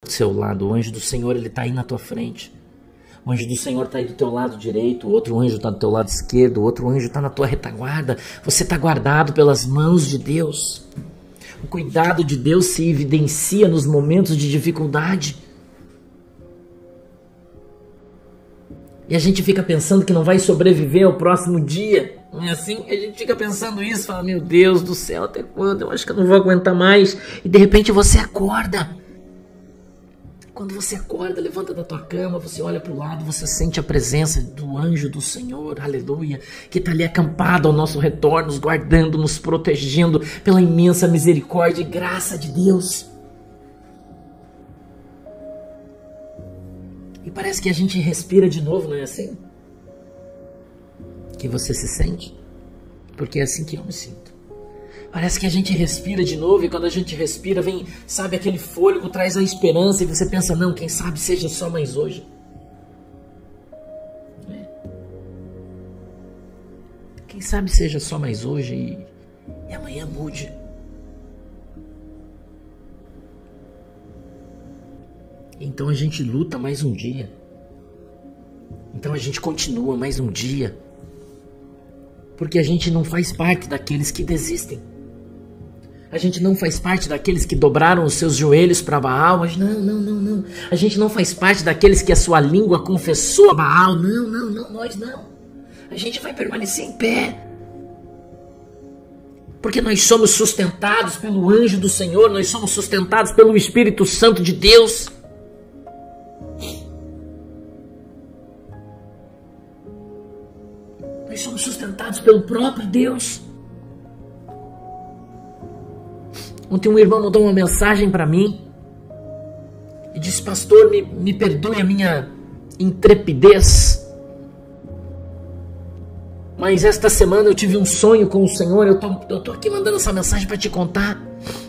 seu lado, o anjo do Senhor, ele está aí na tua frente. O anjo do Senhor está aí do teu lado direito, o outro anjo está do teu lado esquerdo, o outro anjo está na tua retaguarda. Você está guardado pelas mãos de Deus. O cuidado de Deus se evidencia nos momentos de dificuldade. E a gente fica pensando que não vai sobreviver ao próximo dia. Não é assim? A gente fica pensando isso, fala, meu Deus do céu, até quando? Eu acho que eu não vou aguentar mais. E de repente você acorda. Quando você acorda, levanta da tua cama, você olha para o lado, você sente a presença do anjo do Senhor, aleluia, que está ali acampado ao nosso redor, nos guardando, nos protegendo pela imensa misericórdia e graça de Deus. E parece que a gente respira de novo, não é assim? Que você se sente? Porque é assim que eu me sinto. Parece que a gente respira de novo e quando a gente respira vem, sabe, aquele fôlego, traz a esperança e você pensa, não, quem sabe seja só mais hoje. Quem sabe seja só mais hoje e amanhã mude. Então a gente luta mais um dia. Então a gente continua mais um dia. Porque a gente não faz parte daqueles que desistem. A gente não faz parte daqueles que dobraram os seus joelhos para Baal. Mas não. A gente não faz parte daqueles que a sua língua confessou a Baal. Não, nós não. A gente vai permanecer em pé. Porque nós somos sustentados pelo anjo do Senhor. Nós somos sustentados pelo Espírito Santo de Deus. Nós somos sustentados pelo próprio Deus. Ontem um irmão mandou uma mensagem para mim e disse, pastor, me perdoe a minha intrepidez, mas esta semana eu tive um sonho com o Senhor, eu tô aqui mandando essa mensagem para te contar,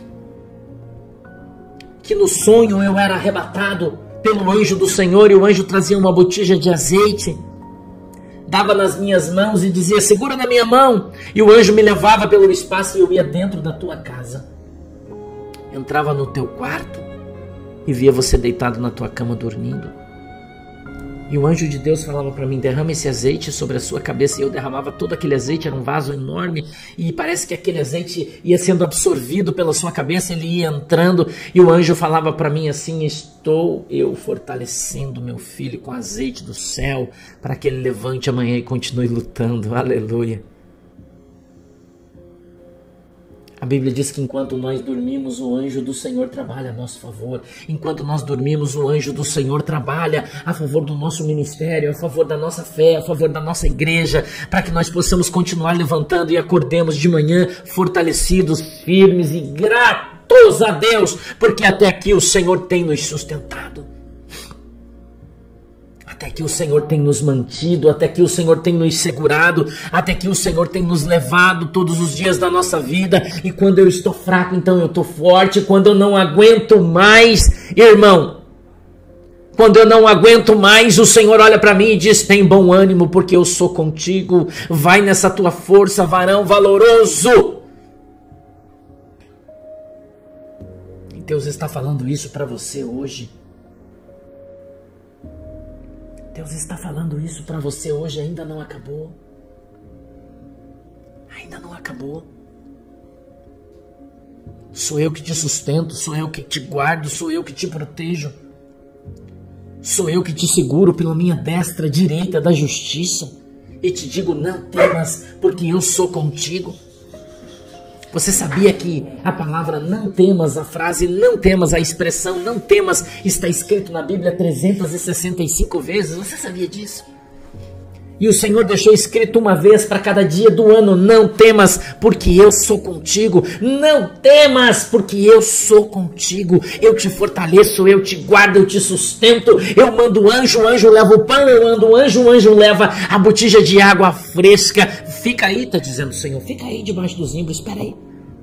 que no sonho eu era arrebatado pelo anjo do Senhor e o anjo trazia uma botija de azeite, dava nas minhas mãos e dizia, segura na minha mão, e o anjo me levava pelo espaço e eu ia dentro da tua casa. Entrava no teu quarto e via você deitado na tua cama dormindo. E o anjo de Deus falava para mim, derrama esse azeite sobre a sua cabeça. E eu derramava todo aquele azeite, era um vaso enorme. E parece que aquele azeite ia sendo absorvido pela sua cabeça, ele ia entrando. E o anjo falava para mim assim, estou eu fortalecendo meu filho com azeite do céu, para que ele levante amanhã e continue lutando. Aleluia. A Bíblia diz que enquanto nós dormimos, o anjo do Senhor trabalha a nosso favor. Enquanto nós dormimos, o anjo do Senhor trabalha a favor do nosso ministério, a favor da nossa fé, a favor da nossa igreja, para que nós possamos continuar levantando e acordemos de manhã fortalecidos, firmes e gratos a Deus, porque até aqui o Senhor tem nos sustentado. Até que o Senhor tem nos mantido, até que o Senhor tem nos segurado, até que o Senhor tem nos levado todos os dias da nossa vida. E quando eu estou fraco, então eu estou forte. Quando eu não aguento mais, irmão, quando eu não aguento mais, o Senhor olha para mim e diz, tem bom ânimo, porque eu sou contigo. Vai nessa tua força, varão valoroso. E Deus está falando isso para você hoje. Deus está falando isso para você hoje, ainda não acabou. Ainda não acabou. Sou eu que te sustento, sou eu que te guardo, sou eu que te protejo. Sou eu que te seguro pela minha destra direita da justiça. E te digo, não temas, porque eu sou contigo. Você sabia que a palavra não temas, a frase não temas, a expressão não temas, está escrito na Bíblia 365 vezes? Você sabia disso? E o Senhor deixou escrito uma vez para cada dia do ano, não temas, porque eu sou contigo. Não temas, porque eu sou contigo. Eu te fortaleço, eu te guardo, eu te sustento. Eu mando o anjo leva o pão, eu mando o anjo leva a botija de água fresca. Fica aí, está dizendo o Senhor, fica aí debaixo do zimbro, espera aí.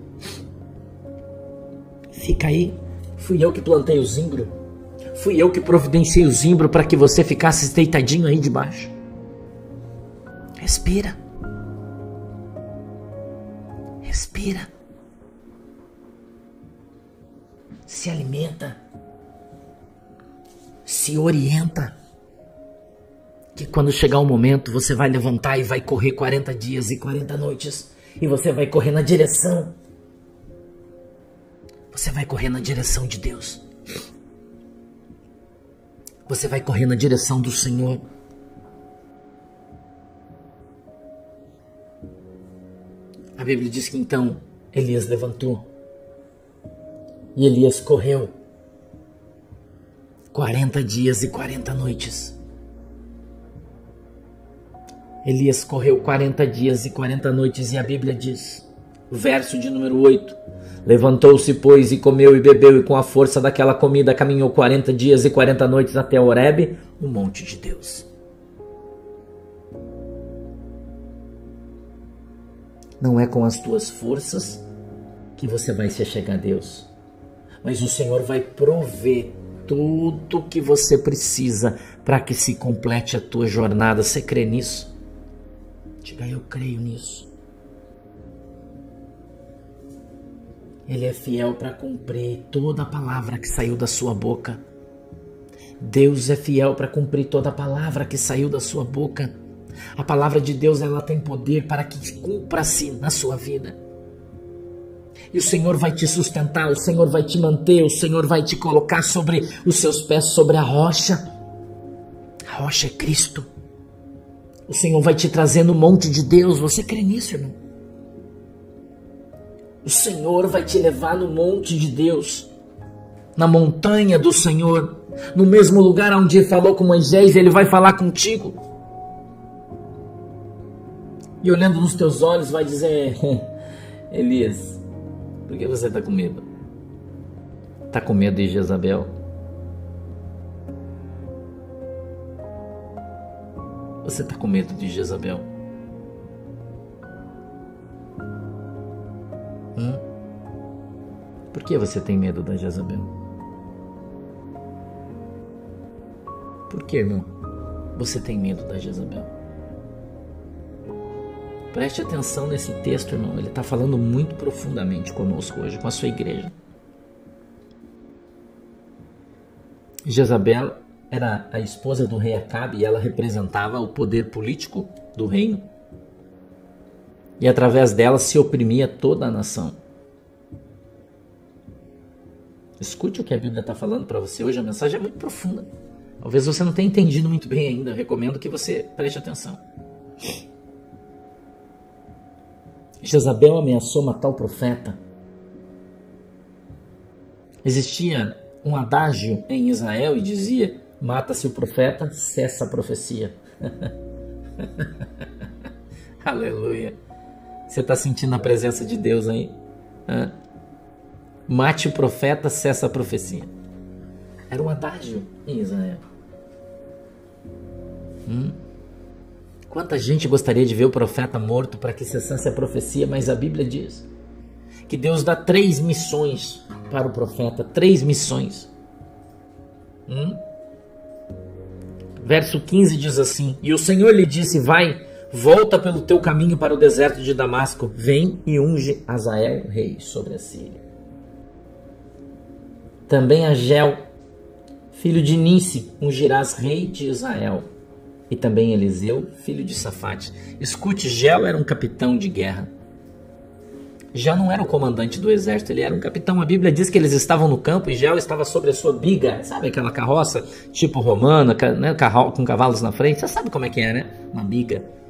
Fica aí, fui eu que plantei o zimbro. Fui eu que providenciei o zimbro para que você ficasse deitadinho aí debaixo. Respira. Respira. Se alimenta. Se orienta. Que quando chegar o momento, você vai levantar e vai correr 40 dias e 40 noites. E você vai correr na direção. Você vai correr na direção de Deus. Você vai correr na direção do Senhor. A Bíblia diz que então Elias levantou. E Elias correu 40 dias e 40 noites. Elias correu 40 dias e 40 noites e a Bíblia diz, verso de número 8, levantou-se, pois, e comeu e bebeu, e com a força daquela comida caminhou 40 dias e 40 noites até Horebe, o monte de Deus. Não é com as tuas forças que você vai se achegar a Deus, mas o Senhor vai prover tudo o que você precisa para que se complete a tua jornada. Você crê nisso? Diga, eu creio nisso. Ele é fiel para cumprir toda a palavra que saiu da sua boca. Deus é fiel para cumprir toda a palavra que saiu da sua boca. A palavra de Deus, ela tem poder para que cumpra-se na sua vida. E o Senhor vai te sustentar, o Senhor vai te manter, o Senhor vai te colocar sobre os seus pés, sobre a rocha. A rocha é Cristo. O Senhor vai te trazer no monte de Deus. Você crê nisso, irmão? O Senhor vai te levar no monte de Deus, na montanha do Senhor, no mesmo lugar onde Ele falou com Moisés, Ele vai falar contigo. E olhando nos teus olhos vai dizer, Elias, por que você está com medo? Está com medo de Jezabel? Você está com medo de Jezabel? Por que você tem medo da Jezabel? Por que, irmão, você tem medo da Jezabel? Preste atenção nesse texto, irmão. Ele está falando muito profundamente conosco hoje, com a sua igreja. Jezabel era a esposa do rei Acabe e ela representava o poder político do reino. E através dela se oprimia toda a nação. Escute o que a Bíblia está falando para você hoje. A mensagem é muito profunda. Talvez você não tenha entendido muito bem ainda. Eu recomendo que você preste atenção. Jezabel ameaçou matar o profeta. Existia um adágio em Israel e dizia, mata-se o profeta, cessa a profecia. Aleluia. Você está sentindo a presença de Deus aí? Mate o profeta, cessa a profecia. Era um adágio em Israel. Quanta gente gostaria de ver o profeta morto para que cessasse a profecia, mas a Bíblia diz que Deus dá 3 missões para o profeta, 3 missões. Verso 15 diz assim, e o Senhor lhe disse, vai, volta pelo teu caminho para o deserto de Damasco, vem e unge Azael, rei sobre a Síria. Também a Gel, filho de Nice, ungirás rei de Israel. E também Eliseu, filho de Safate. Escute, Gel era um capitão de guerra. Já não era o comandante do exército, ele era um capitão. A Bíblia diz que eles estavam no campo e Gel estava sobre a sua biga. Sabe aquela carroça tipo romana, né, com cavalos na frente? Você sabe como é que é, né? Uma biga.